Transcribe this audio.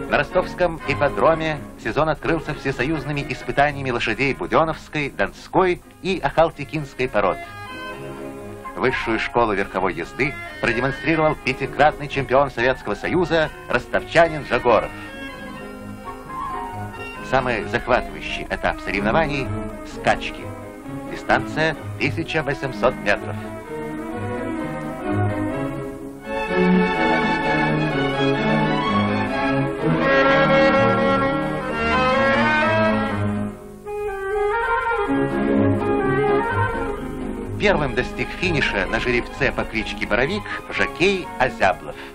На ростовском ипподроме сезон открылся всесоюзными испытаниями лошадей буденовской, донской и ахалтекинской пород. Высшую школу верховой езды продемонстрировал пятикратный чемпион Советского Союза ростовчанин Жагоров. Самый захватывающий этап соревнований – скачки. Дистанция 1800 метров. Первым достиг финиша на жеребце по кличке Боровик жокей Озяблов.